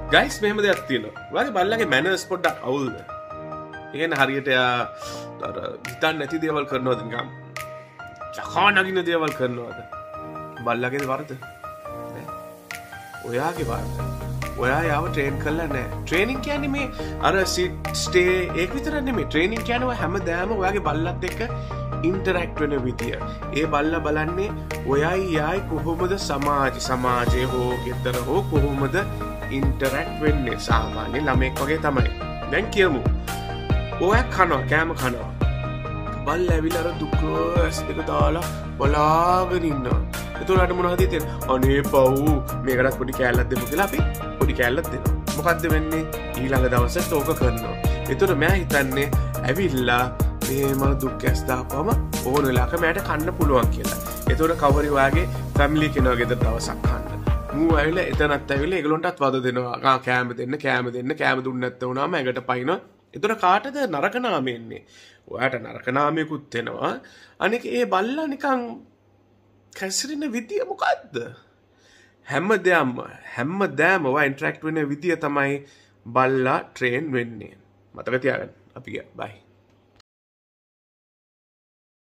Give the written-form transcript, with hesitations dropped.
Guys මෙහෙම දෙයක් තියෙනවා. ඔයාගේ බල්ලාගේ මැනර්ස් පොඩ්ඩක් අවුල්ද? ඒ කියන්නේ හරියට යා අර හිතන්නේ නැති දේවල් කරනවද නිකන්? යකා නගින දේවල් කරනවද? බල්ලාගේ වරද? ඔයාගේ වරද. ඔයා යාව ට්‍රේන් කරලා නැහැ. ට්‍රේනින් කියන්නේ මේ අර සිට් ස්ටේ ඒක විතර නෙමෙයි. ට්‍රේනින් කියන්නේ ඔය හැමදාම ඔයාගේ බල්ලත් එක්ක ඉන්ටරැක්ට් වෙන විදිය. ඒ බල්ලා බලන්නේ ඔයයි යායි කොහොමද සමාජයේ හෝ ගෙදර හෝ කොහොමද ඉන්ටරැක්ට් වෙන්නේ. සාමාන්‍ය ළමෙක් වගේ තමයි. දැන් කියමු. ඔයා කෑම කනවා. බල්ලා ඇවිල්ලා අර දුකස් දෙක දාලා බලාගෙන ඉන්නවා. එතකොට මොනවද හිතෙන්නේ? අනේ පව් මේකටත් පොඩි කෑල්ලක් දෙමු කියලා අපි පොඩි කෑල්ලක් දෙනවා. මොකද්ද වෙන්නේ? ඊළඟ දවසට ඕක කරනවා. එතකොට මම හිතන්නේ ඇවිල්ලා මේම දුක් ඇස් දාපුවම ඕන වෙලාවක මට කන්න පුළුවන් කියලා. එතකොට කවරි වාගේ ෆැමිලි කෙනා ගෙදර දවසක් කන්න. මූ ඇවිල්ලා එතනත් ඇවිල්ලා ඒගොල්ලන්ටත් වද දෙනවා. කෑම දෙන්න කෑම දුන්න නැත්නම් උනාම ඇඟට පයින්නවා. එතකොට කාටද නරක නාමය එන්නේ? ඔයාට නරක නාමයකුත් එනවා. අනික ඒ බල්ලා නිකන් කැසිරෙන විදිය මොකද්ද? හැමදාම ඔයා ඉන්ටරැක්ට් වෙන විදිය තමයි බල්ලා ට්‍රේන් වෙන්නේ. මතක තියාගන්න. අපි ගියා. බයි.